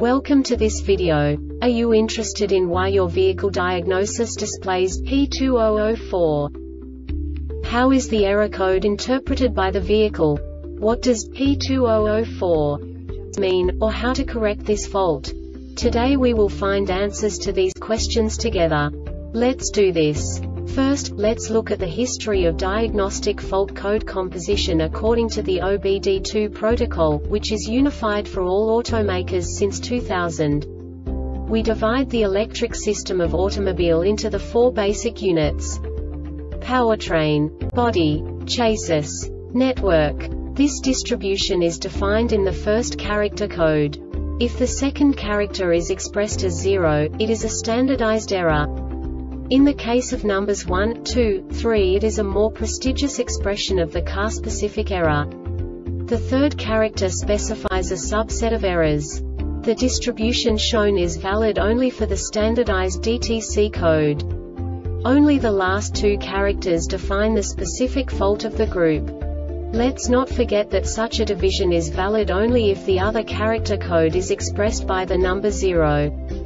Welcome to this video. Are you interested in why your vehicle diagnosis displays P2004? How is the error code interpreted by the vehicle? What does P2004 mean, or how to correct this fault? Today we will find answers to these questions together. Let's do this. First, let's look at the history of diagnostic fault code composition according to the OBD2 protocol, which is unified for all automakers since 2000. We divide the electric system of automobile into the four basic units: powertrain, body, chassis, network. This distribution is defined in the first character code. If the second character is expressed as 0, it is a standardized error. In the case of numbers 1, 2, 3, it is a more prestigious expression of the car-specific error. The third character specifies a subset of errors. The distribution shown is valid only for the standardized DTC code. Only the last two characters define the specific fault of the group. Let's not forget that such a division is valid only if the other character code is expressed by the number 0.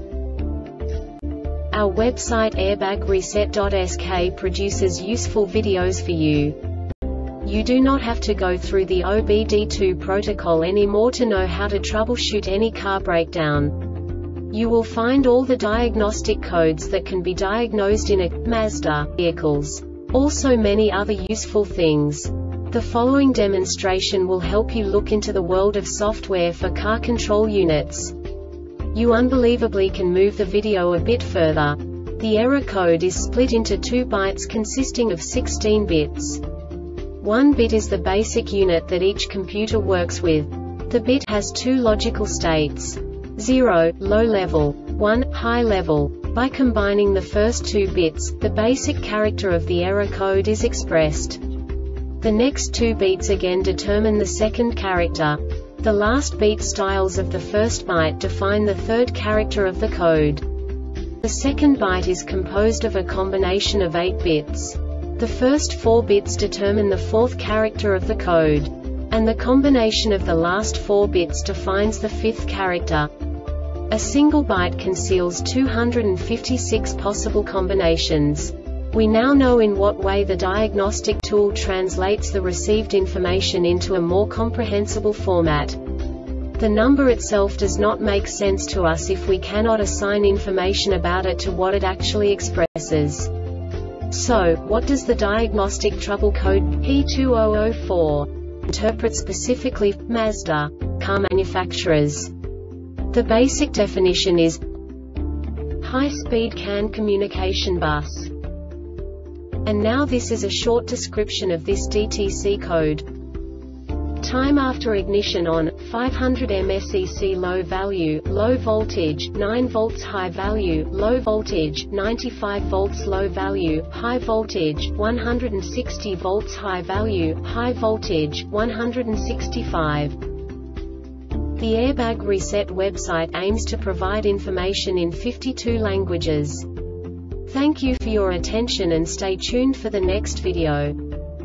Our website airbagreset.sk produces useful videos for you. You do not have to go through the OBD2 protocol anymore to know how to troubleshoot any car breakdown. You will find all the diagnostic codes that can be diagnosed in a Mazda vehicles. Also many other useful things. The following demonstration will help you look into the world of software for car control units. You unbelievably can move the video a bit further. The error code is split into 2 bytes consisting of 16 bits. 1 bit is the basic unit that each computer works with. The bit has 2 logical states: 0, low level, 1, high level. By combining the first 2 bits, the basic character of the error code is expressed. The next 2 beats again determine the second character. The last beat styles of the first byte define the third character of the code. The second byte is composed of a combination of 8 bits. The first 4 bits determine the fourth character of the code. And the combination of the last 4 bits defines the fifth character. A single byte conceals 256 possible combinations. We now know in what way the diagnostic tool translates the received information into a more comprehensible format. The number itself does not make sense to us if we cannot assign information about it to what it actually expresses. So, what does the diagnostic trouble code P2004 interpret specifically for Mazda car manufacturers? The basic definition is high-speed CAN communication bus. And now this is a short description of this DTC code. Time after ignition on, 500 mSEC low value, low voltage, 9 volts high value, low voltage, 95 volts low value, high voltage, 160 volts high value, high voltage, 165. The Airbag Reset website aims to provide information in 52 languages. Thank you for your attention and stay tuned for the next video.